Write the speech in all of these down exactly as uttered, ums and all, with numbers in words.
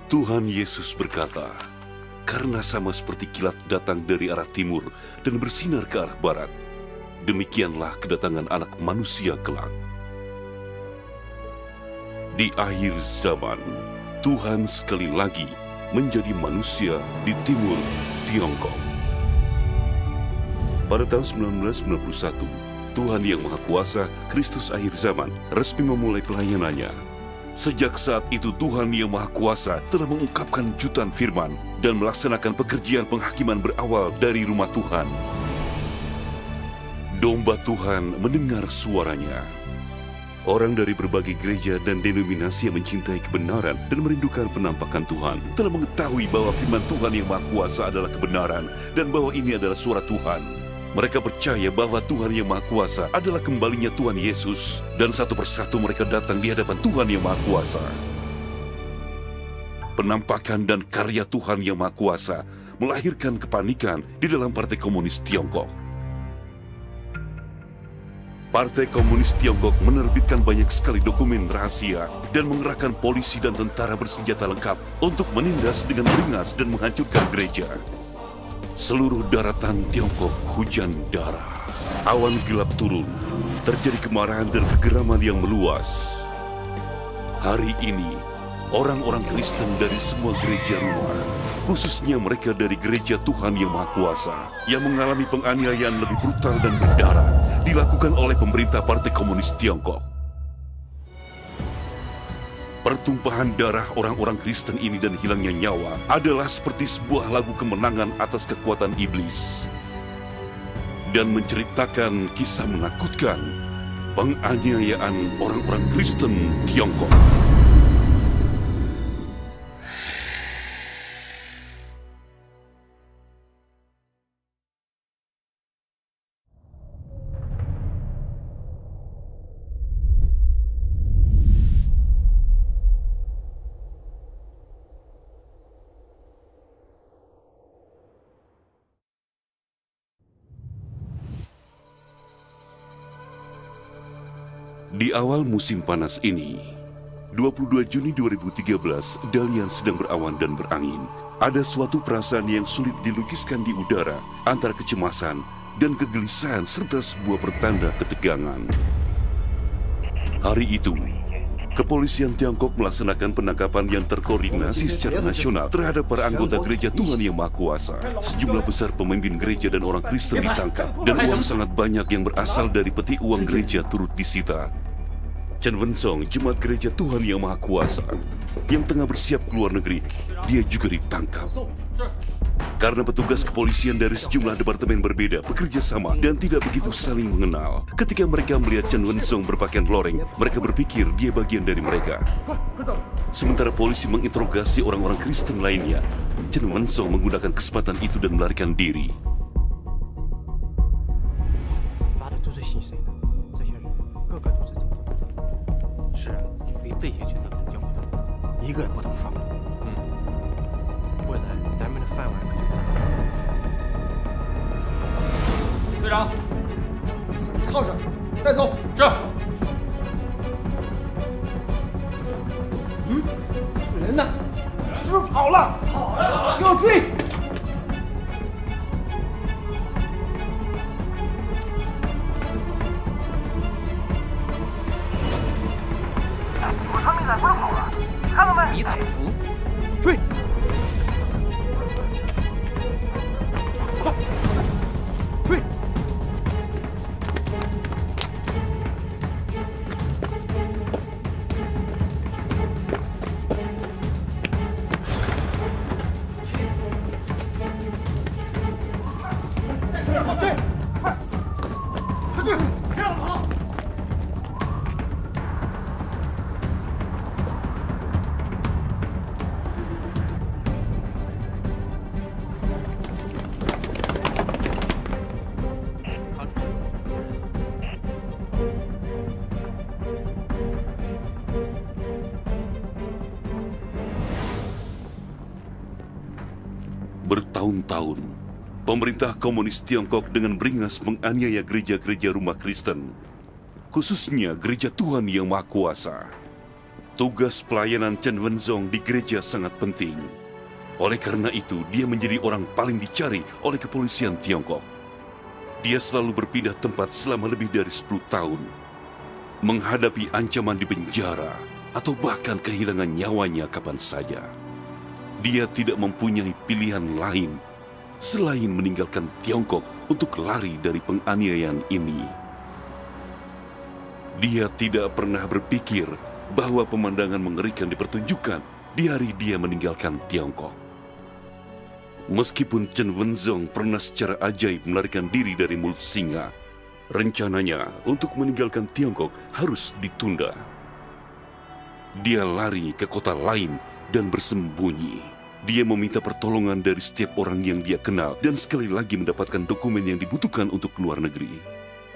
Tuhan Yesus berkata, "Karena sama seperti kilat datang dari arah timur dan bersinar ke arah barat, demikianlah kedatangan Anak Manusia kelak." Di akhir zaman, Tuhan sekali lagi menjadi manusia di timur Tiongkok. Pada tahun seribu sembilan ratus sembilan puluh satu, Tuhan Yang Maha Kuasa, Kristus akhir zaman, resmi memulai pelayanannya. Sejak saat itu Tuhan Yang Maha Kuasa telah mengungkapkan jutaan firman dan melaksanakan pekerjaan penghakiman berawal dari rumah Tuhan. Domba Tuhan mendengar suaranya. Orang dari berbagai gereja dan denominasi yang mencintai kebenaran dan merindukan penampakan Tuhan telah mengetahui bahwa firman Tuhan Yang Maha Kuasa adalah kebenaran dan bahwa ini adalah suara Tuhan. Mereka percaya bahwa Tuhan Yang Maha Kuasa adalah kembalinya Tuhan Yesus, dan satu persatu mereka datang di hadapan Tuhan Yang Maha Kuasa. Penampakan dan karya Tuhan Yang Maha Kuasa melahirkan kepanikan di dalam Partai Komunis Tiongkok. Partai Komunis Tiongkok menerbitkan banyak sekali dokumen rahasia dan mengerahkan polisi dan tentara bersenjata lengkap untuk menindas dengan beringas dan menghancurkan gereja. Seluruh daratan Tiongkok hujan darah. Awan gelap turun, terjadi kemarahan dan kegeraman yang meluas. Hari ini, orang-orang Kristen dari semua gereja rumah, khususnya mereka dari gereja Tuhan Yang Maha Kuasa, yang mengalami penganiayaan lebih brutal dan berdarah, dilakukan oleh pemerintah Partai Komunis Tiongkok. Pertumpahan darah orang-orang Kristen ini dan hilangnya nyawa adalah seperti sebuah lagu kemenangan atas kekuatan iblis, dan menceritakan kisah menakutkan penganiayaan orang-orang Kristen Tiongkok. Di awal musim panas ini, dua puluh dua Juni dua ribu tiga belas, Dalian sedang berawan dan berangin. Ada suatu perasaan yang sulit dilukiskan di udara antara kecemasan dan kegelisahan serta sebuah pertanda ketegangan. Hari itu, kepolisian Tiongkok melaksanakan penangkapan yang terkoordinasi secara nasional terhadap para anggota gereja Tuhan Yang Maha Kuasa. Sejumlah besar pemimpin gereja dan orang Kristen ditangkap, dan uang sangat banyak yang berasal dari peti uang gereja turut disita. Chen Wensong, jemaat gereja Tuhan Yang Maha Kuasa, yang tengah bersiap keluar negeri, dia juga ditangkap. Karena petugas kepolisian dari sejumlah departemen berbeda bekerja sama dan tidak begitu saling mengenal. Ketika mereka melihat Chen Wensong berpakaian loreng, mereka berpikir dia bagian dari mereka. Sementara polisi menginterogasi orang-orang Kristen lainnya, Chen Wensong menggunakan kesempatan itu dan melarikan diri. Bertahun-tahun, pemerintah komunis Tiongkok dengan beringas menganiaya gereja-gereja rumah Kristen, khususnya gereja Tuhan Yang Maha Kuasa. Tugas pelayanan Chen Wenzong di gereja sangat penting. Oleh karena itu, dia menjadi orang paling dicari oleh kepolisian Tiongkok. Dia selalu berpindah tempat selama lebih dari sepuluh tahun, menghadapi ancaman di penjara atau bahkan kehilangan nyawanya kapan saja. Dia tidak mempunyai pilihan lain selain meninggalkan Tiongkok untuk lari dari penganiayaan ini. Dia tidak pernah berpikir bahwa pemandangan mengerikan dipertunjukkan di hari dia meninggalkan Tiongkok. Meskipun Chen Wenzong pernah secara ajaib melarikan diri dari mulut singa, rencananya untuk meninggalkan Tiongkok harus ditunda. Dia lari ke kota lain dan bersembunyi. Dia meminta pertolongan dari setiap orang yang dia kenal dan sekali lagi mendapatkan dokumen yang dibutuhkan untuk keluar negeri.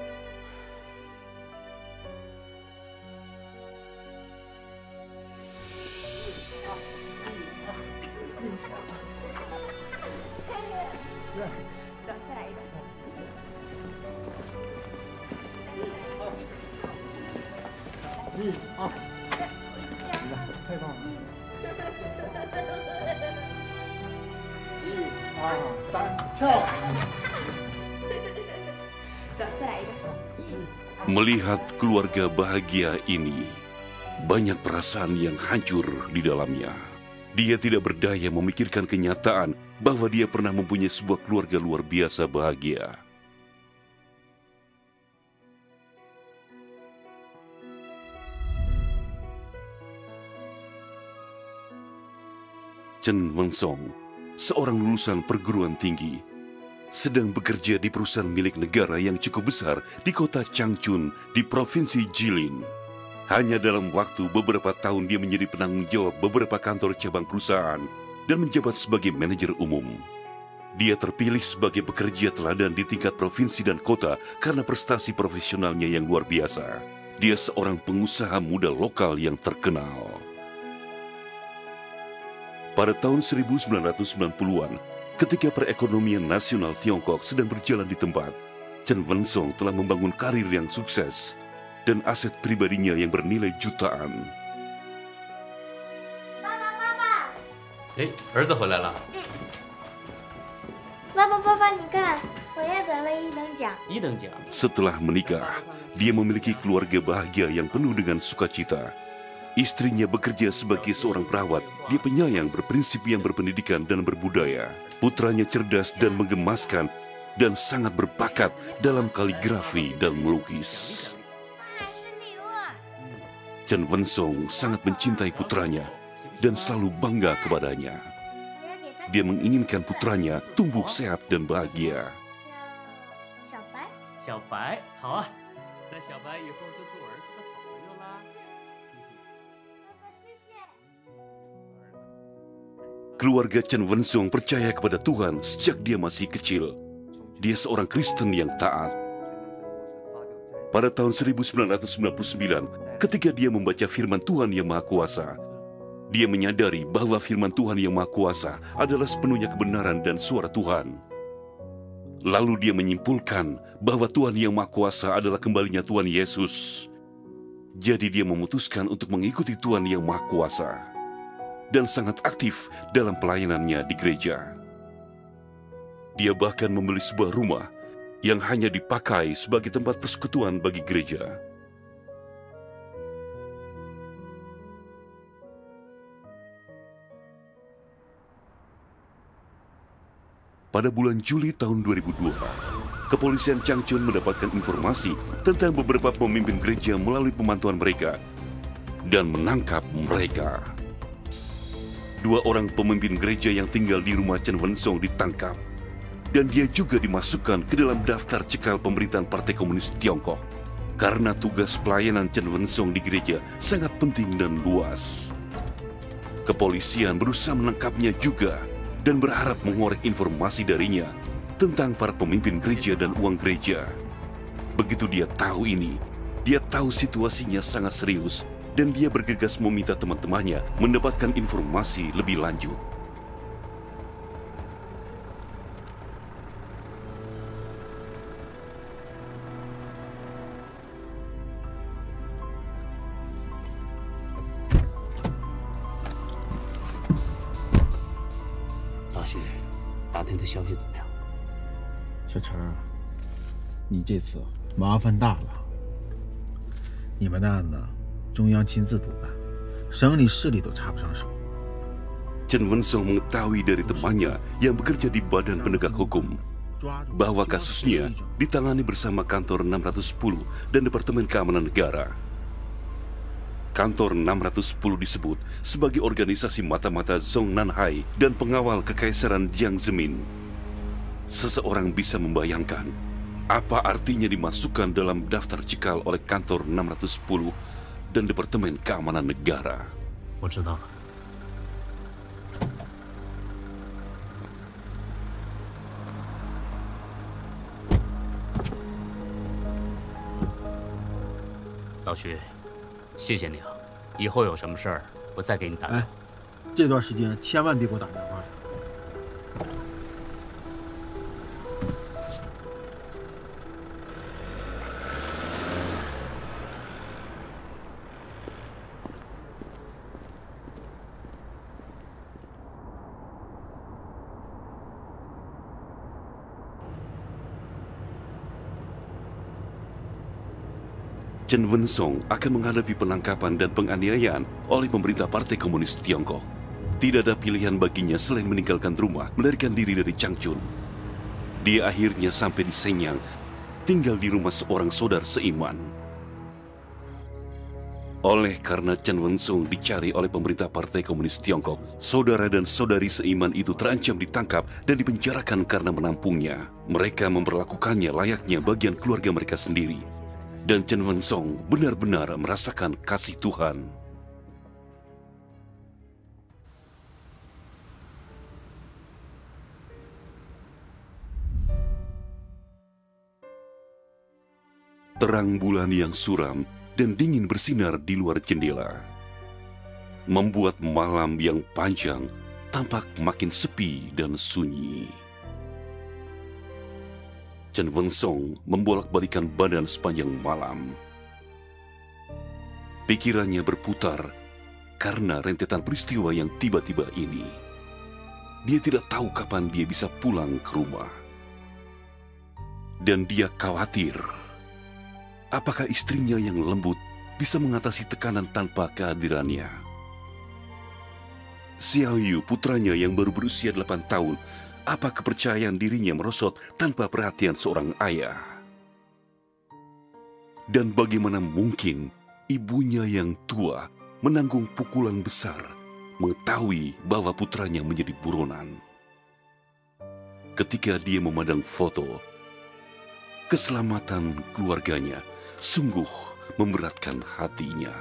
Melihat keluarga bahagia ini, banyak perasaan yang hancur di dalamnya. Dia tidak berdaya memikirkan kenyataan bahwa dia pernah mempunyai sebuah keluarga luar biasa bahagia. Chen Wenzong, seorang lulusan perguruan tinggi, sedang bekerja di perusahaan milik negara yang cukup besar di kota Changchun di Provinsi Jilin. Hanya dalam waktu beberapa tahun dia menjadi penanggung jawab beberapa kantor cabang perusahaan dan menjabat sebagai manajer umum. Dia terpilih sebagai pekerja teladan di tingkat provinsi dan kota karena prestasi profesionalnya yang luar biasa. Dia seorang pengusaha muda lokal yang terkenal. Pada tahun seribu sembilan ratus sembilan puluhan, ketika perekonomian nasional Tiongkok sedang berjalan di tempat, Chen Wenzong telah membangun karir yang sukses dan aset pribadinya yang bernilai jutaan. Papa, papa! Eh, 儿子回来了。 爸爸，爸爸，你看，我也得了一等奖。 一等奖。 Setelah menikah, dia memiliki keluarga bahagia yang penuh dengan sukacita. Istrinya bekerja sebagai seorang perawat. Dia penyayang, berprinsip yang berpendidikan dan berbudaya. Putranya cerdas dan menggemaskan dan sangat berbakat dalam kaligrafi dan melukis. Chen Wenzong sangat mencintai putranya dan selalu bangga kepadanya. Dia menginginkan putranya tumbuh sehat dan bahagia. 小白， 小白，好啊，那小白以后就做儿子的好朋友啦。 爸爸，谢谢。 Keluarga Chen Wenzong percaya kepada Tuhan sejak dia masih kecil. Dia seorang Kristen yang taat. Pada tahun seribu sembilan ratus sembilan puluh sembilan, ketika dia membaca firman Tuhan yang Maha Kuasa, dia menyadari bahwa firman Tuhan yang Maha Kuasa adalah sepenuhnya kebenaran dan suara Tuhan. Lalu dia menyimpulkan bahwa Tuhan yang Maha Kuasa adalah kembalinya Tuhan Yesus. Jadi dia memutuskan untuk mengikuti Tuhan yang Maha Kuasa dan sangat aktif dalam pelayanannya di gereja. Dia bahkan membeli sebuah rumah yang hanya dipakai sebagai tempat persekutuan bagi gereja. Pada bulan Juli tahun dua ribu dua, kepolisian Changchun mendapatkan informasi tentang beberapa pemimpin gereja melalui pemantauan mereka dan menangkap mereka. Dua orang pemimpin gereja yang tinggal di rumah Chen Wenzong ditangkap, dan dia juga dimasukkan ke dalam daftar cekal pemerintahan Partai Komunis Tiongkok. Karena tugas pelayanan Chen Wenzong di gereja sangat penting dan luas. Kepolisian berusaha menangkapnya juga dan berharap mengorek informasi darinya tentang para pemimpin gereja dan uang gereja. Begitu dia tahu ini, dia tahu situasinya sangat serius dan dia bergegas meminta teman-temannya mendapatkan informasi lebih lanjut. 庭的消息怎么样？ 小陈儿，你这次麻烦大了。你们的案子，中央亲自督办，省里市里都插不上手。 Chen Wensong mengetahui dari temannya yang bekerja di Badan Penegak Hukum bahwa kasusnya ditangani bersama Kantor enam ratus sepuluh dan Departemen Keamanan Negara. Kantor enam ratus sepuluh disebut sebagai organisasi mata-mata Zhong Nanhai dan pengawal Kekaisaran Jiang Zemin. Seseorang bisa membayangkan apa artinya dimasukkan dalam daftar cikal oleh Kantor enam ratus sepuluh dan Departemen Keamanan Negara. 我知道了。 老徐，谢谢你啊！以后有什么事儿，我再给你打电话。 哎，这段时间千万别给我打电话。 Chen Wensong akan menghadapi penangkapan dan penganiayaan oleh pemerintah Partai Komunis Tiongkok. Tidak ada pilihan baginya selain meninggalkan rumah, melarikan diri dari Changchun. Dia akhirnya sampai di Shenyang, tinggal di rumah seorang saudara seiman. Oleh karena Chen Wensong dicari oleh pemerintah Partai Komunis Tiongkok, saudara dan saudari seiman itu terancam ditangkap dan dipenjarakan karena menampungnya. Mereka memperlakukannya layaknya bagian keluarga mereka sendiri. Dan Chen Wensong benar-benar merasakan kasih Tuhan. Terang bulan yang suram dan dingin bersinar di luar jendela, membuat malam yang panjang tampak makin sepi dan sunyi. Chen Wensong membolak-balikan badan sepanjang malam. Pikirannya berputar karena rentetan peristiwa yang tiba-tiba ini. Dia tidak tahu kapan dia bisa pulang ke rumah. Dan dia khawatir, apakah istrinya yang lembut bisa mengatasi tekanan tanpa kehadirannya. Xiao Yu, putranya yang baru berusia delapan tahun, apa kepercayaan dirinya merosot tanpa perhatian seorang ayah? Dan bagaimana mungkin ibunya yang tua menanggung pukulan besar, mengetahui bahwa putranya menjadi buronan? Ketika dia memandang foto, keselamatan keluarganya sungguh memberatkan hatinya.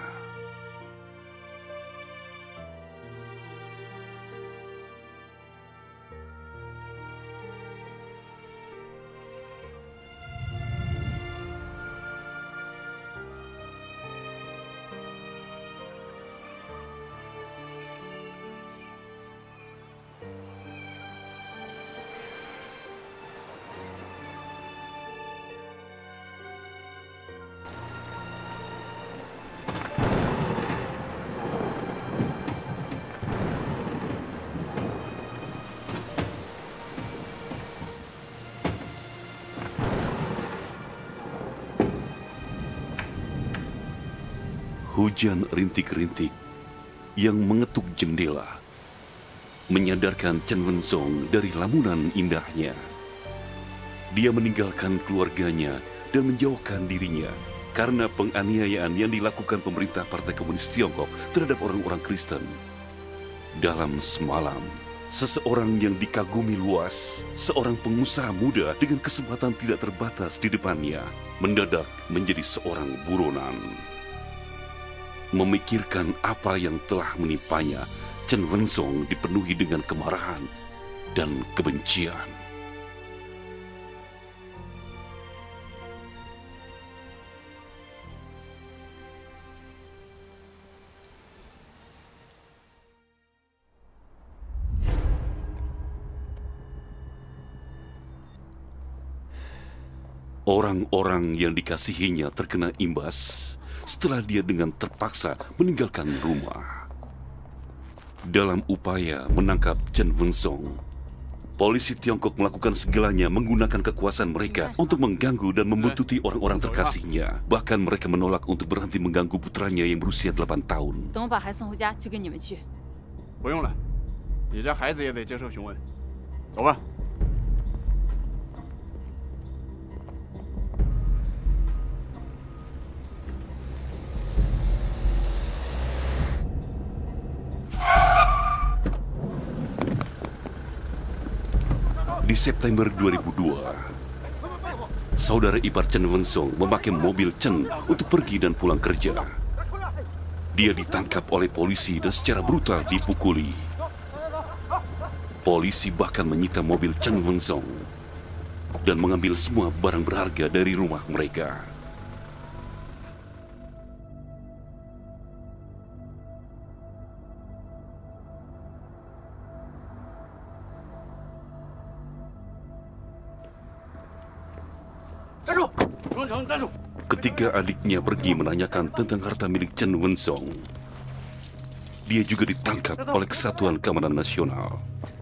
Hujan rintik-rintik yang mengetuk jendela menyadarkan Chen Wensong dari lamunan indahnya. Dia meninggalkan keluarganya dan menjauhkan dirinya karena penganiayaan yang dilakukan pemerintah Partai Komunis Tiongkok terhadap orang-orang Kristen. Dalam semalam, seseorang yang dikagumi luas, seorang pengusaha muda dengan kesempatan tidak terbatas di depannya, mendadak menjadi seorang buronan. Memikirkan apa yang telah menimpanya, Chen Wensong dipenuhi dengan kemarahan dan kebencian. Orang-orang yang dikasihinya terkena imbas setelah dia dengan terpaksa meninggalkan rumah. Dalam upaya menangkap Chen Wensong, Polisi Tiongkok melakukan segalanya menggunakan kekuasaan mereka untuk mengganggu dan membuntuti orang-orang terkasihnya. Bahkan mereka menolak untuk berhenti mengganggu putranya yang berusia delapan tahun. 等我把孩子送回家，就跟你们去。 不用了，你家孩子也得接受询问。走吧。 Di September dua ribu dua, saudara ipar Chen Wensong memakai mobil Chen untuk pergi dan pulang kerja. Dia ditangkap oleh polisi dan secara brutal dipukuli. Polisi bahkan menyita mobil Chen Wensong dan mengambil semua barang berharga dari rumah mereka. Ketika adiknya pergi menanyakan tentang harta milik Chen Wensong, dia juga ditangkap oleh Kesatuan Keamanan Nasional.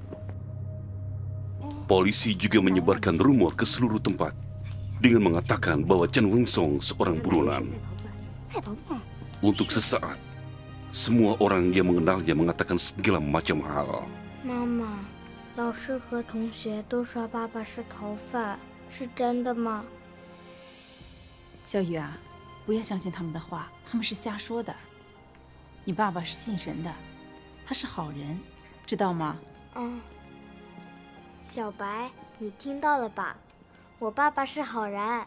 Polisi juga menyebarkan rumor ke seluruh tempat dengan mengatakan bahwa Chen Wensong seorang buronan. Untuk sesaat, semua orang yang mengenalnya mengatakan segala macam hal. Mama, 老师和同学都说爸爸是逃犯，是真的吗？ 小雨啊，不要相信他们的话，他们是瞎说的。你爸爸是信神的，他是好人，知道吗？ 嗯。小白，你听到了吧？我爸爸是好人。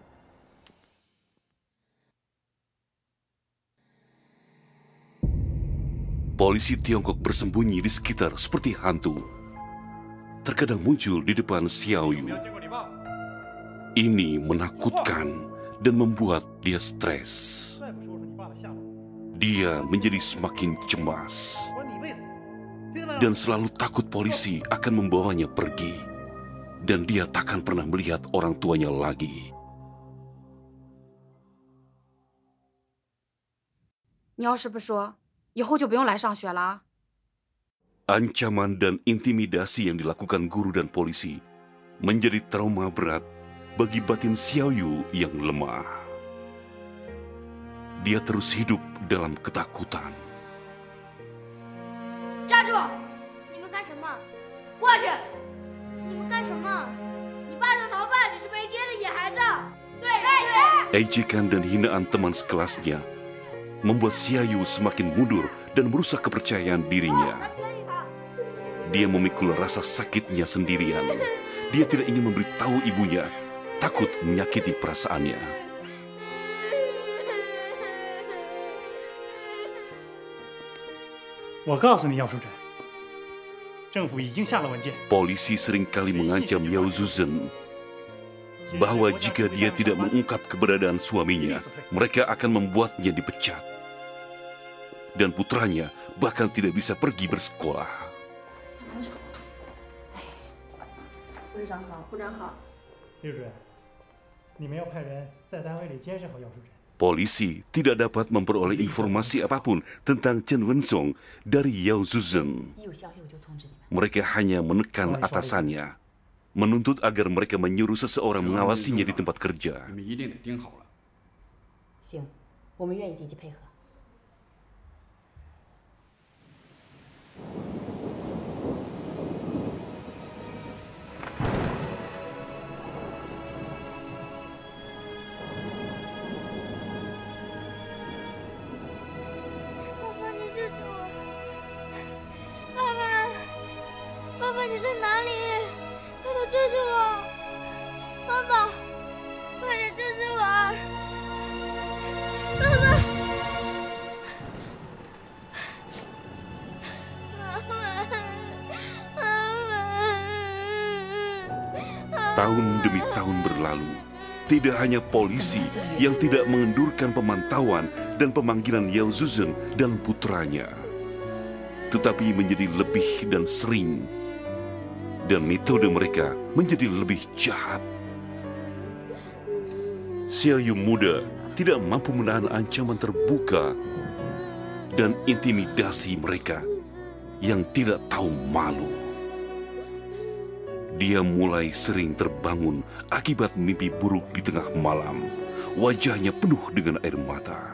Polisi Tiongkok bersembunyi di sekitar seperti hantu. Terkadang muncul di depan Xiaoyu. Ini menakutkan dan membuat dia stres. Dia menjadi semakin cemas dan selalu takut polisi akan membawanya pergi. Dan dia takkan pernah melihat orang tuanya lagi. 你要是不说，以后就不用来上学了。 Ancaman dan intimidasi yang dilakukan guru dan polisi menjadi trauma berat bagi batin Xiaoyu yang lemah. Dia terus hidup dalam ketakutan. 站住！你们干什么？过去！你们干什么？你爸是逃犯，你是没爹的野孩子。对对。 Ejekan dan hinaan teman sekelasnya membuat Xiaoyu semakin mundur dan merusak kepercayaan dirinya. Dia memikul rasa sakitnya sendirian. Dia tidak ingin memberitahu ibunya, takut menyakiti perasaannya. Polisi seringkali mengancam Yao Zuzhen bahwa jika dia tidak mengungkap keberadaan suaminya, mereka akan membuatnya dipecat. Dan putranya bahkan tidak bisa pergi bersekolah. 部长好，部长好。刘主任，你们要派人在单位里监视好姚主任。 Polisi tidak dapat memperoleh informasi apapun tentang Chen Wensong dari Yao Zuzhen. Mereka hanya menekan atasannya, menuntut agar mereka menyuruh seseorang mengawasinya di tempat kerja. 行，我们愿意积极配合。 爸爸，你在哪里？快点救救我！爸爸，快点救救我！爸爸， Tahun demi tahun berlalu, tidak hanya polisi yang tidak mengendurkan pemantauan dan pemanggilan Yao Zuzhen dan putranya, tetapi menjadi lebih dan sering. Dan metode mereka menjadi lebih jahat. Xiaoyu muda tidak mampu menahan ancaman terbuka dan intimidasi mereka yang tidak tahu malu. Dia mulai sering terbangun akibat mimpi buruk di tengah malam. Wajahnya penuh dengan air mata.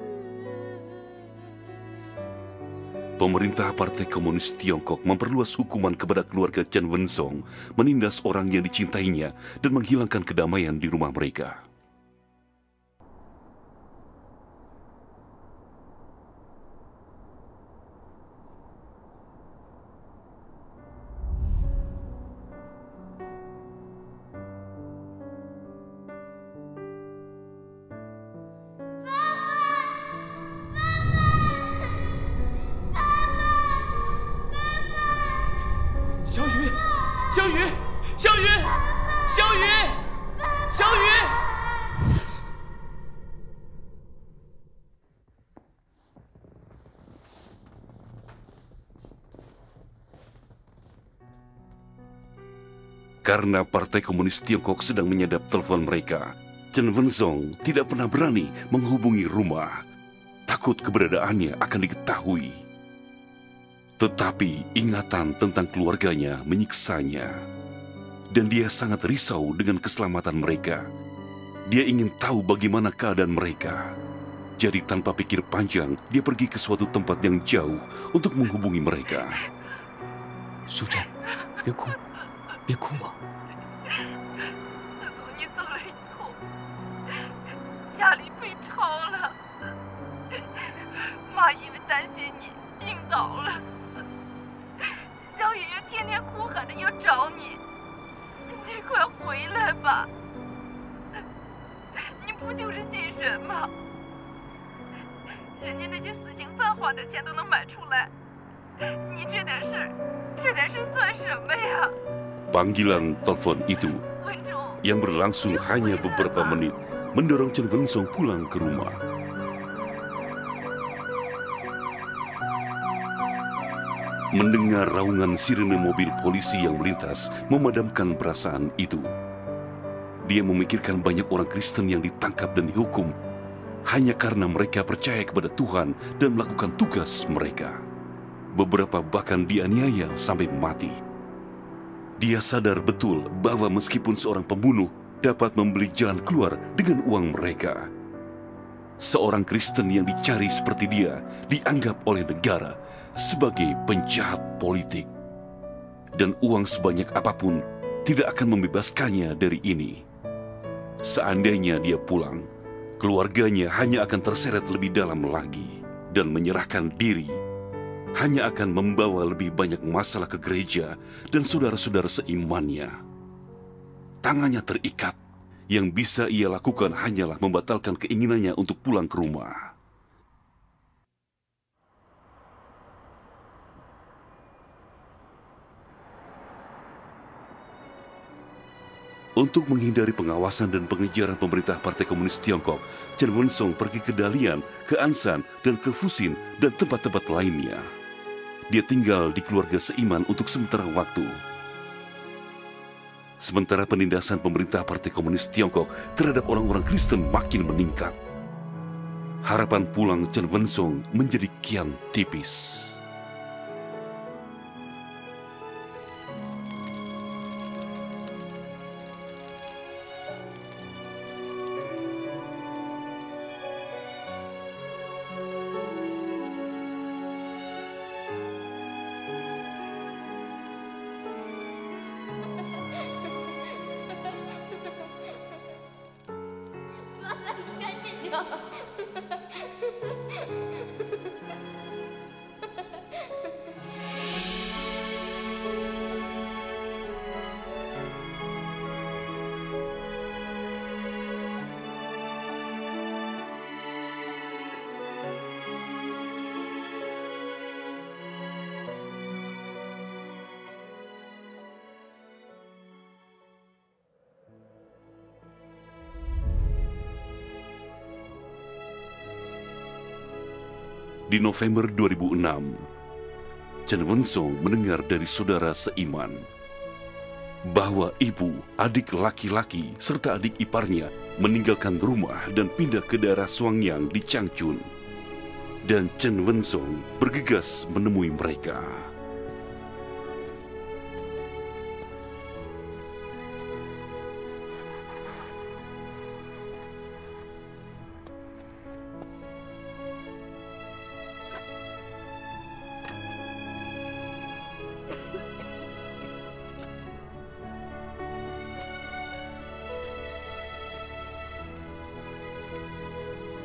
Pemerintah Partai Komunis Tiongkok memperluas hukuman kepada keluarga Chen Wenzong, menindas orang yang dicintainya dan menghilangkan kedamaian di rumah mereka. Karena Partai Komunis Tiongkok sedang menyadap telepon mereka, Chen Wenzong tidak pernah berani menghubungi rumah. Takut keberadaannya akan diketahui. Tetapi ingatan tentang keluarganya menyiksanya. Dan dia sangat risau dengan keselamatan mereka. Dia ingin tahu bagaimana keadaan mereka. Jadi tanpa pikir panjang, dia pergi ke suatu tempat yang jauh untuk menghubungi mereka. 淑珍，别哭，别哭啊！ 自从你走了以后，家里被抄了，妈因为担心你病倒了，小雨又天天哭喊着要找你，你快回来吧！你不就是信神吗？人家那些死刑犯花的钱都能买出来。 你这点事儿，这点事算什么呀？ Panggilan telepon itu yang berlangsung hanya beberapa menit mendorong Chen Wenzong pulang ke rumah. Mendengar raungan sirene mobil polisi yang melintas memadamkan perasaan itu. Dia memikirkan banyak orang Kristen yang ditangkap dan dihukum hanya karena mereka percaya kepada Tuhan dan melakukan tugas mereka. Beberapa bahkan dianiaya sampai mati. Dia sadar betul bahwa meskipun seorang pembunuh dapat membeli jalan keluar dengan uang mereka, seorang Kristen yang dicari seperti dia dianggap oleh negara sebagai penjahat politik. Dan uang sebanyak apapun tidak akan membebaskannya dari ini. Seandainya dia pulang, keluarganya hanya akan terseret lebih dalam lagi dan menyerahkan diri. Hanya akan membawa lebih banyak masalah ke gereja dan saudara-saudara seimannya. Tangannya terikat. Yang bisa ia lakukan hanyalah membatalkan keinginannya untuk pulang ke rumah. Untuk menghindari pengawasan dan pengejaran pemerintah Partai Komunis Tiongkok, Chen Wenzong pergi ke Dalian, ke Ansan, dan ke Fuxin, dan tempat-tempat lainnya. Dia tinggal di keluarga seiman untuk sementara waktu. Sementara penindasan pemerintah Partai Komunis Tiongkok terhadap orang-orang Kristen makin meningkat. Harapan pulang Chen Wenzong menjadi kian tipis. Di November dua ribu enam, Chen Wenzong mendengar dari saudara seiman bahwa ibu, adik laki-laki, serta adik iparnya meninggalkan rumah dan pindah ke daerah Shuangyang di Changchun. Dan Chen Wenzong bergegas menemui mereka.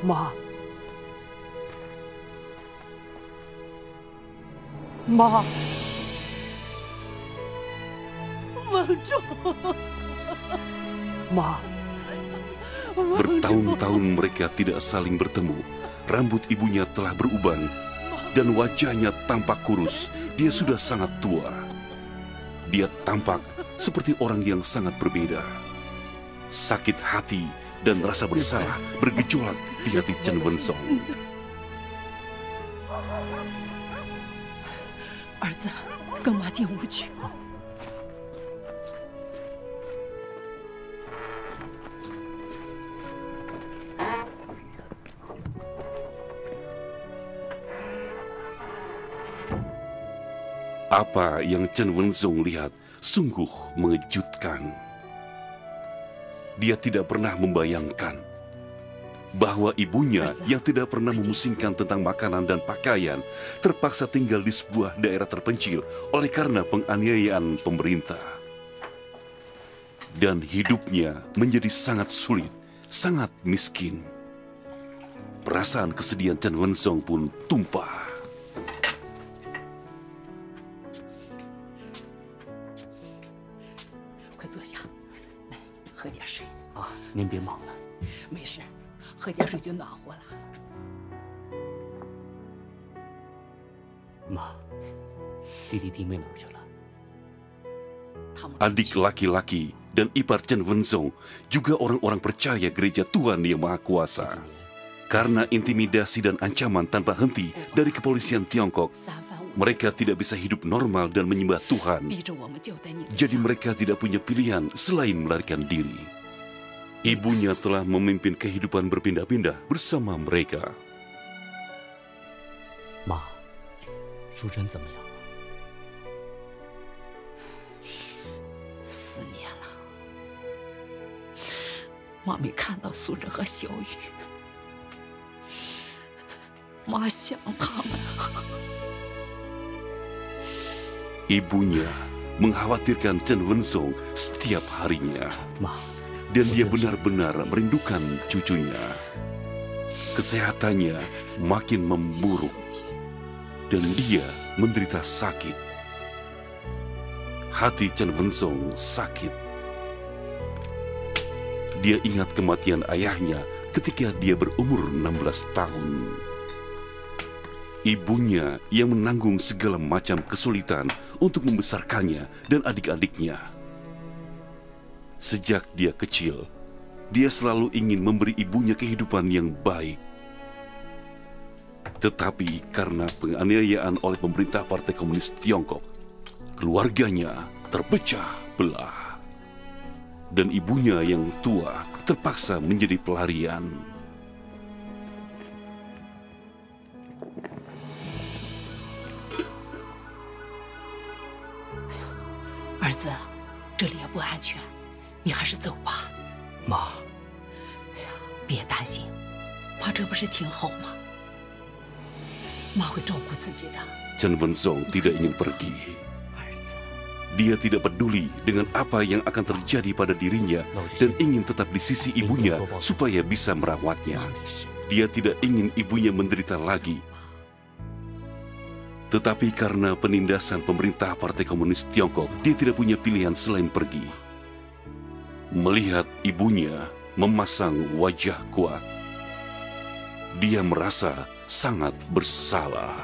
妈，妈， 蒙仲， 妈。 Bertahun-tahun mereka tidak saling bertemu. Rambut ibunya telah beruban dan wajahnya tampak kurus. Dia sudah sangat tua. Dia tampak seperti orang yang sangat berbeda. Sakit hati dan rasa bersalah bergejolak di hati Chen Wensong. 儿子，跟妈进屋去。 Apa yang Chen Wensong lihat sungguh mengejutkan. Dia tidak pernah membayangkan bahwa ibunya yang tidak pernah memusingkan tentang makanan dan pakaian terpaksa tinggal di sebuah daerah terpencil oleh karena penganiayaan pemerintah. Dan hidupnya menjadi sangat sulit, sangat miskin. Perasaan kesedihan Chen Wensong pun tumpah. 坐下，来喝点水啊！您别忙了， 没事，喝点水就暖和了。 妈，弟弟弟妹哪儿去了？ Adik laki-laki dan ipar Chen Wensong juga orang-orang percaya gereja Tuhan Yang Maha Kuasa. Karena intimidasi dan ancaman tanpa henti dari kepolisian Tiongkok, mereka tidak bisa hidup normal dan menyembah Tuhan. Jadi mereka tidak punya pilihan selain melarikan diri. Ibunya telah memimpin kehidupan berpindah-pindah bersama mereka. Ma, 淑珍怎么样了？ 四年了，妈没看到素贞和小雨，妈想他们。 Ibunya mengkhawatirkan Chen Wensong setiap harinya. Dan dia benar-benar merindukan cucunya. Kesehatannya makin memburuk. Dan dia menderita sakit. Hati Chen Wensong sakit. Dia ingat kematian ayahnya ketika dia berumur enam belas tahun. Ibunya yang menanggung segala macam kesulitan untuk membesarkannya dan adik-adiknya. Sejak dia kecil, dia selalu ingin memberi ibunya kehidupan yang baik. Tetapi karena penganiayaan oleh pemerintah Partai Komunis Tiongkok, keluarganya terpecah belah. Dan ibunya yang tua terpaksa menjadi pelarian. 儿子，这里也不安全，你还是走吧。 妈， 哎呀，别担心，妈这不是挺好吗？妈会照顾自己的。 Chen Wensong tidak ingin pergi. Dia tidak peduli dengan apa yang akan terjadi pada dirinya dan ingin tetap di sisi ibunya supaya bisa merawatnya. Dia tidak ingin ibunya menderita lagi. Tetapi karena penindasan pemerintah Partai Komunis Tiongkok, dia tidak punya pilihan selain pergi. Melihat ibunya memasang wajah kuat, dia merasa sangat bersalah.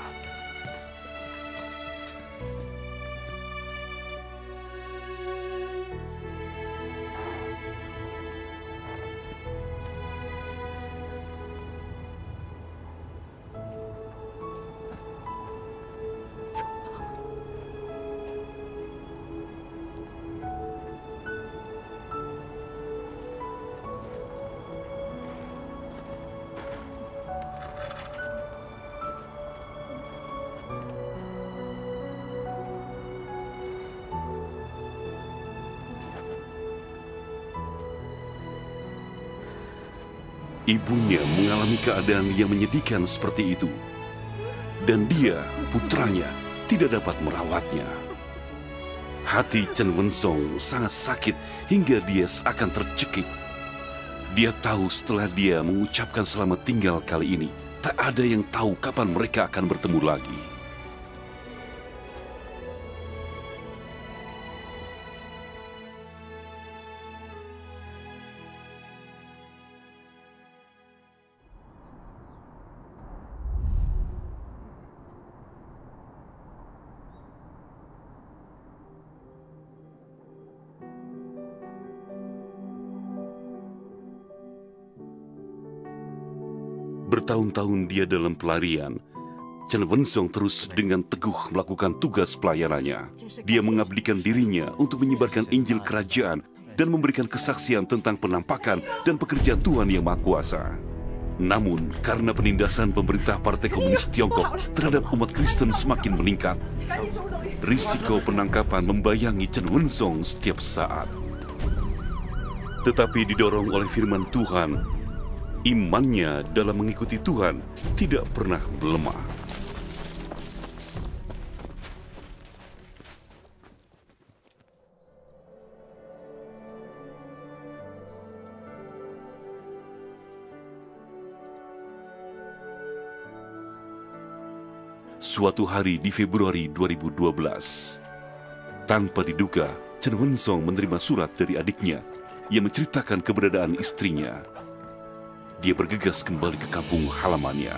Ibunya mengalami keadaan yang menyedihkan seperti itu. Dan dia, putranya, tidak dapat merawatnya. Hati Chen Wensong sangat sakit hingga dia seakan tercekik. Dia tahu setelah dia mengucapkan selamat tinggal kali ini, tak ada yang tahu kapan mereka akan bertemu lagi. Bertahun-tahun dia dalam pelarian, Chen Wenzong terus dengan teguh melakukan tugas pelayanannya. Dia mengabdikan dirinya untuk menyebarkan Injil Kerajaan dan memberikan kesaksian tentang penampakan dan pekerjaan Tuhan Yang Maha Kuasa. Namun, karena penindasan pemerintah Partai Komunis Tiongkok terhadap umat Kristen semakin meningkat, risiko penangkapan membayangi Chen Wenzong setiap saat. Tetapi didorong oleh firman Tuhan, imannya dalam mengikuti Tuhan tidak pernah melemah. Suatu hari di Februari dua ribu dua belas, tanpa diduga, Chen Wenzong menerima surat dari adiknya yang menceritakan keberadaan istrinya. Dia bergegas kembali ke kampung halamannya.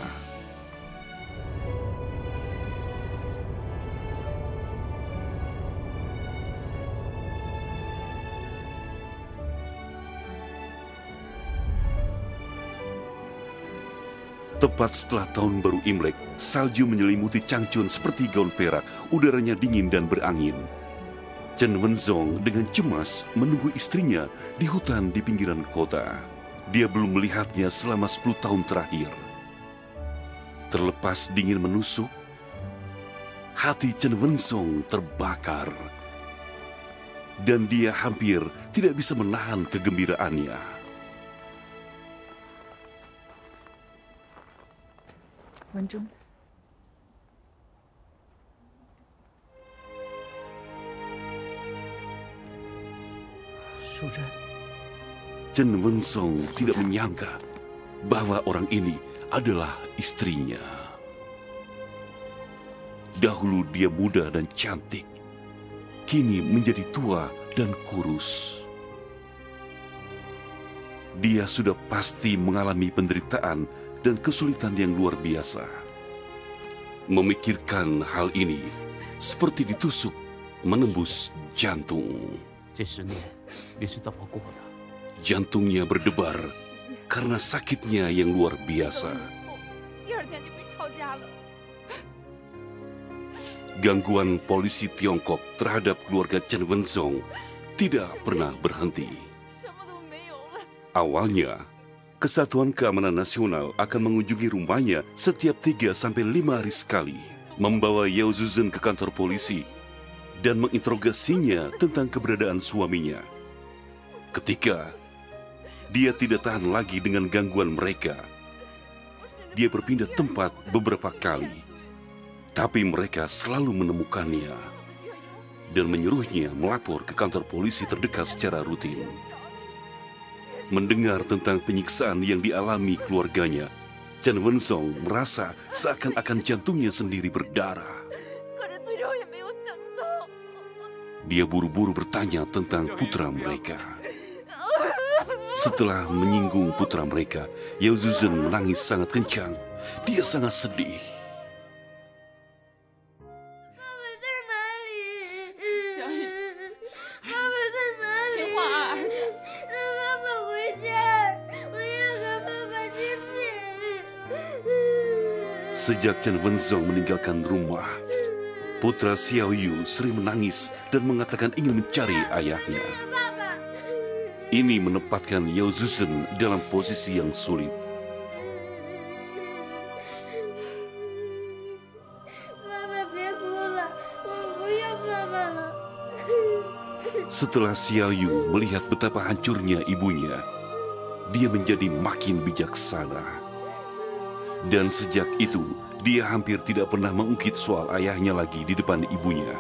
Tepat setelah tahun baru Imlek, salju menyelimuti Changchun seperti gaun perak, udaranya dingin dan berangin. Chen Wenzong dengan cemas menunggu istrinya di hutan di pinggiran kota. Dia belum melihatnya selama sepuluh tahun terakhir. Terlepas dingin menusuk, hati Chen Wenzong terbakar. Dan dia hampir tidak bisa menahan kegembiraannya. Wenzong. Shuzhen. Chen Wenzong tidak menyangka bahwa orang ini adalah istrinya. Dahulu dia muda dan cantik, kini menjadi tua dan kurus. Dia sudah pasti mengalami penderitaan dan kesulitan yang luar biasa. Memikirkan hal ini seperti ditusuk menembus jantung. Jantungnya berdebar karena sakitnya yang luar biasa. Gangguan polisi Tiongkok terhadap keluarga Chen Wenzong tidak pernah berhenti. Awalnya, Kesatuan Keamanan Nasional akan mengunjungi rumahnya setiap tiga sampai lima hari sekali, membawa Yao Zuzhen ke kantor polisi dan menginterogasinya tentang keberadaan suaminya. Ketika dia tidak tahan lagi dengan gangguan mereka, dia berpindah tempat beberapa kali, tapi mereka selalu menemukannya dan menyuruhnya melapor ke kantor polisi terdekat secara rutin. Mendengar tentang penyiksaan yang dialami keluarganya, Chen Wenzong merasa seakan-akan jantungnya sendiri berdarah. Dia buru-buru bertanya tentang putra mereka. Setelah menyinggung putra mereka, Yao Zuzhen menangis sangat kencang. Dia sangat sedih. Sejak Chen Wenzong meninggalkan rumah, putra Xiao Yu sering menangis dan mengatakan ingin mencari ayahnya. Ini menempatkan Yao Zuzhen dalam posisi yang sulit. Setelah Xiao Yu melihat betapa hancurnya ibunya, dia menjadi makin bijaksana. Dan sejak itu, dia hampir tidak pernah mengungkit soal ayahnya lagi di depan ibunya.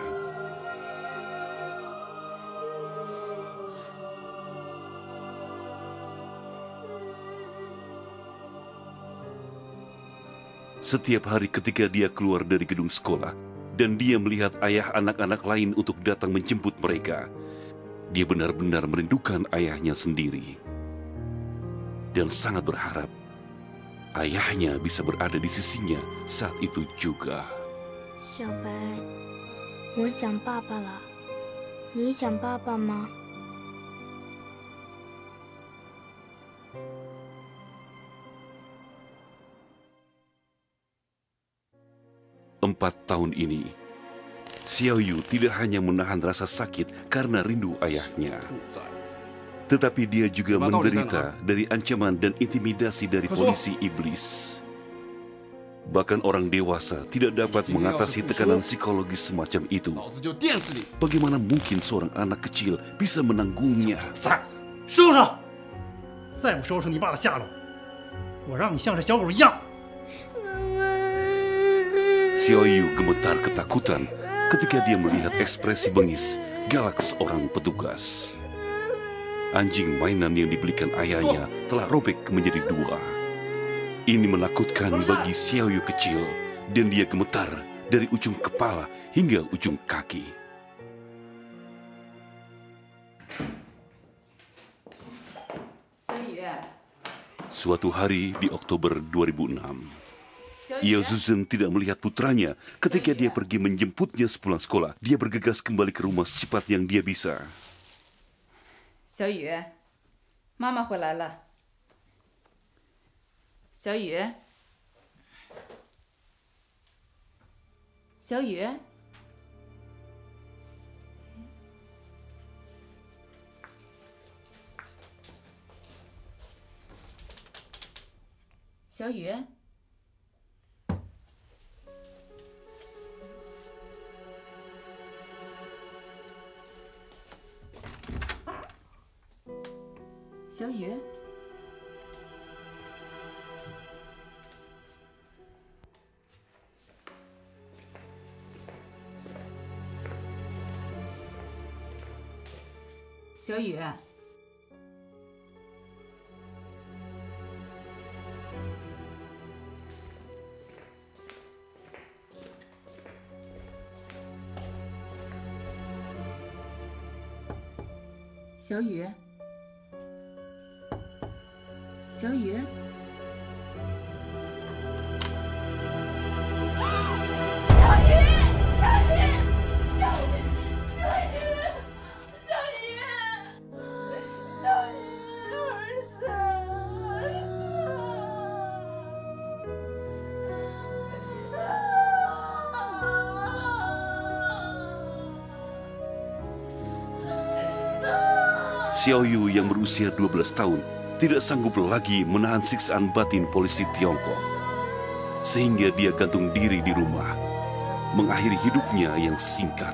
Setiap hari ketika dia keluar dari gedung sekolah dan dia melihat ayah anak-anak lain untuk datang menjemput mereka, dia benar-benar merindukan ayahnya sendiri. Dan sangat berharap ayahnya bisa berada di sisinya saat itu juga. 小白，我想爸爸了。你想爸爸吗？ Empat tahun ini, Xiao Yu tidak hanya menahan rasa sakit karena rindu ayahnya, tetapi dia juga menderita dari ancaman dan intimidasi dari polisi iblis. Bahkan orang dewasa tidak dapat mengatasi tekanan psikologis semacam itu. Bagaimana mungkin seorang anak kecil bisa menanggungnya? 收拾！再不收拾你爸的下落，我让你像这小狗一样。 Xiao Yu gemetar ketakutan ketika dia melihat ekspresi bengis, galak seorang petugas. Anjing mainan yang dibelikan ayahnya telah robek menjadi dua. Ini menakutkan bagi Xiao Yu kecil dan dia gemetar dari ujung kepala hingga ujung kaki. Suatu hari di Oktober dua ribu enam, Yao Zuzhen tidak melihat putranya ketika dia pergi menjemputnya sepulang sekolah. Dia bergegas kembali ke rumah secepat yang dia bisa. 小雨，妈妈回来了。小雨，小雨，小雨。 小雨，小雨，小雨。 小雨， 小雨，小雨，小雨，小雨，小雨，小雨，儿子，儿子。Xiao Yu yang berusia dua belas tahun tidak sanggup lagi menahan siksaan batin polisi Tiongkok. Sehingga dia gantung diri di rumah, mengakhiri hidupnya yang singkat.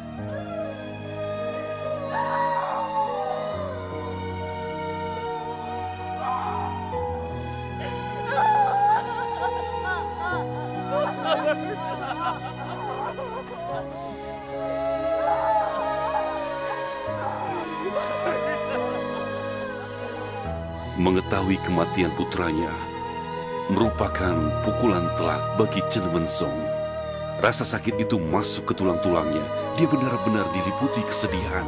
Mengetahui kematian putranya merupakan pukulan telak bagi Chen Wenzong. Rasa sakit itu masuk ke tulang-tulangnya. Dia benar-benar diliputi kesedihan.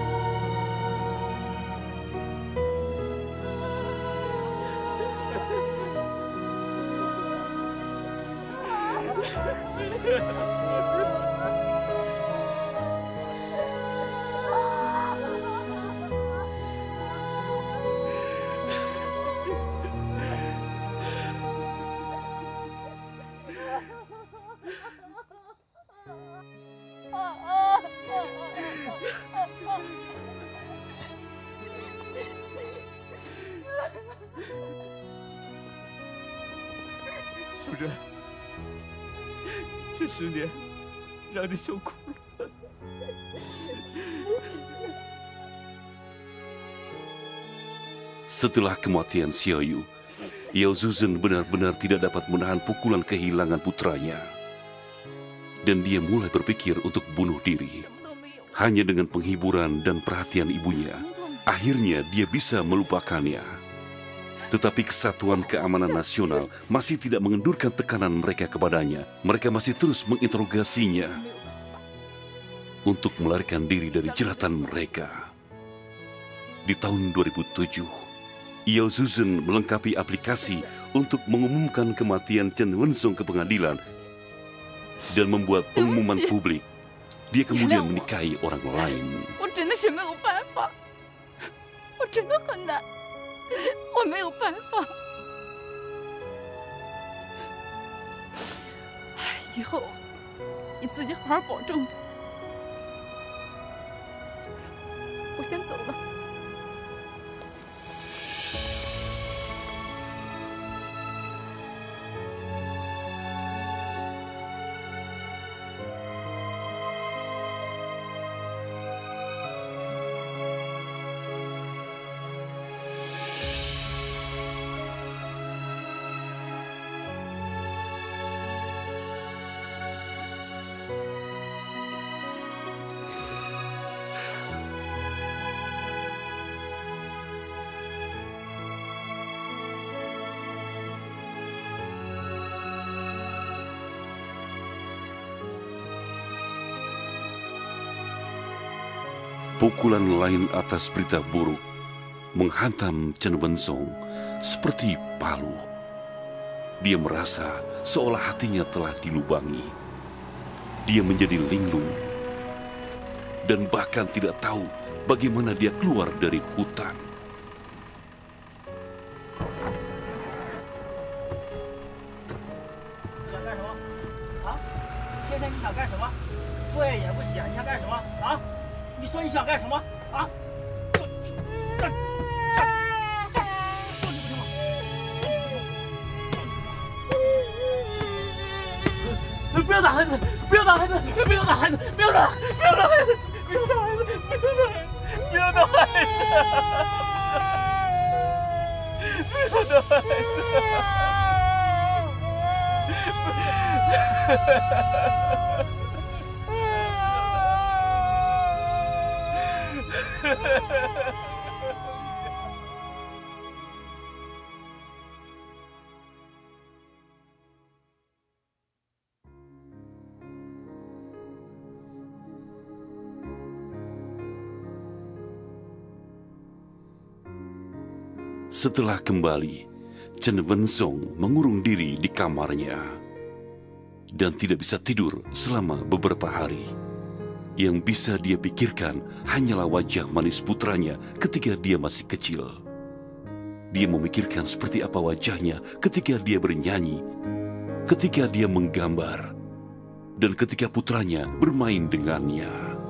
淑珍，这十年让你受苦了。 Setelah kematian Xiao Yu, Yao Zuzhen benar-benar tidak dapat menahan pukulan kehilangan putranya. Dan dia mulai berpikir untuk bunuh diri. Hanya dengan penghiburan dan perhatian ibunya, akhirnya dia bisa melupakannya. Tetapi Kesatuan Keamanan Nasional masih tidak mengendurkan tekanan mereka kepadanya. Mereka masih terus menginterogasinya untuk melarikan diri dari jeratan mereka. Di tahun dua ribu tujuh, Yao Zuzhen melengkapi aplikasi untuk mengumumkan kematian Chen Wenzong ke pengadilan dan membuat pengumuman publik. Dia kemudian menikahi orang lain. 我真的是没有办法，我真的很难，我没有办法。以后你自己好好保重吧。我先走了。 Pukulan lain atas berita buruk menghantam Chen Wenzong seperti palu. Dia merasa seolah hatinya telah dilubangi. Dia menjadi linglung dan bahkan tidak tahu bagaimana dia keluar dari hutan. 想干什么？啊？天天你想干什么？作业也不写，你想干什么？啊？ 你说你想干什么啊？站站站站！说你不听吗？说你不听吗？不要打孩子！不要打孩子！不要打孩子！不要打！不要打孩子！不要打孩子！不要打孩子！不要打孩子！不要打孩子！ Setelah kembali, Chen Wenzong mengurung diri di kamarnya dan tidak bisa tidur selama beberapa hari. Yang bisa dia pikirkan hanyalah wajah manis putranya ketika dia masih kecil. Dia memikirkan seperti apa wajahnya ketika dia bernyanyi, ketika dia menggambar, dan ketika putranya bermain dengannya.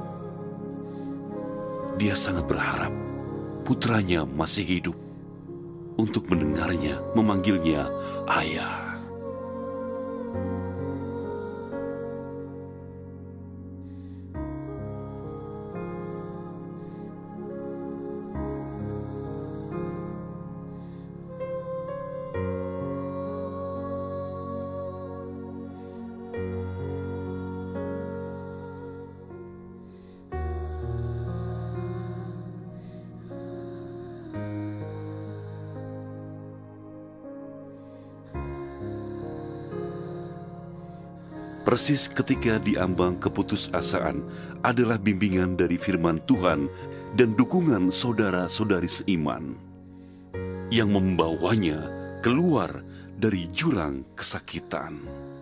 Dia sangat berharap putranya masih hidup untuk mendengarnya memanggilnya ayah. Persis ketika diambang keputusasaan adalah bimbingan dari firman Tuhan dan dukungan saudara-saudari seiman yang membawanya keluar dari jurang kesakitan.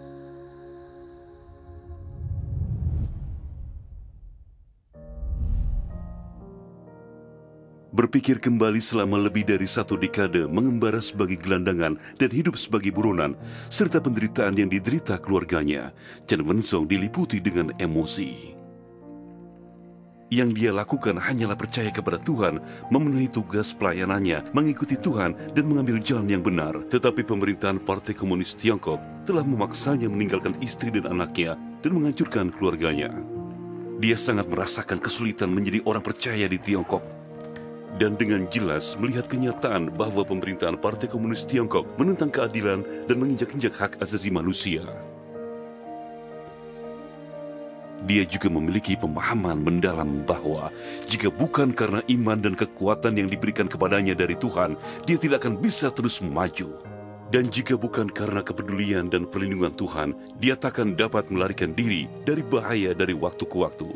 Berpikir kembali selama lebih dari satu dekade mengembara sebagai gelandangan dan hidup sebagai buronan, serta penderitaan yang diderita keluarganya, Chen Wenzong diliputi dengan emosi. Yang dia lakukan hanyalah percaya kepada Tuhan, memenuhi tugas pelayanannya, mengikuti Tuhan, dan mengambil jalan yang benar. Tetapi pemerintahan Partai Komunis Tiongkok telah memaksanya meninggalkan istri dan anaknya dan menghancurkan keluarganya. Dia sangat merasakan kesulitan menjadi orang percaya di Tiongkok, dan dengan jelas melihat kenyataan bahwa pemerintahan Partai Komunis Tiongkok menentang keadilan dan menginjak-injak hak asasi manusia. dia juga memiliki pemahaman mendalam bahwa jika bukan karena iman dan kekuatan yang diberikan kepadanya dari Tuhan, dia tidak akan bisa terus maju. Dan jika bukan karena kepedulian dan perlindungan Tuhan, dia takkan dapat melarikan diri dari bahaya dari waktu ke waktu.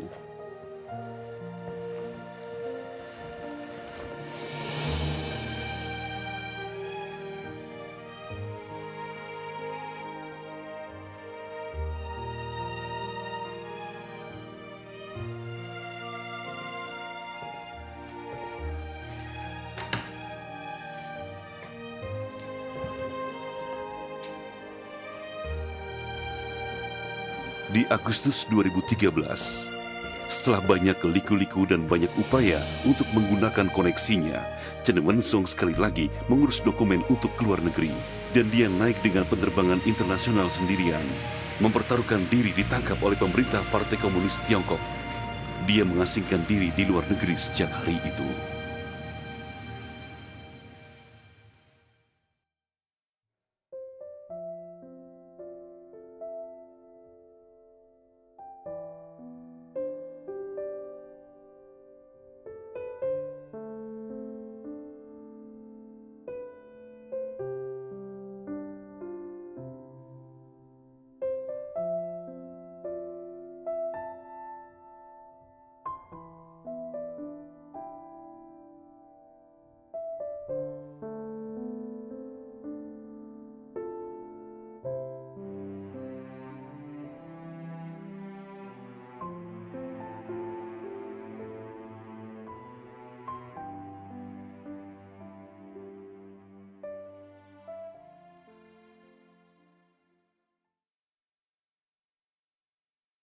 Di Agustus dua ribu tiga belas, setelah banyak liku-liku dan banyak upaya untuk menggunakan koneksinya, Chen Wensong sekali lagi mengurus dokumen untuk keluar negeri. Dan dia naik dengan penerbangan internasional sendirian, mempertaruhkan diri ditangkap oleh pemerintah Partai Komunis Tiongkok. Dia mengasingkan diri di luar negeri sejak hari itu.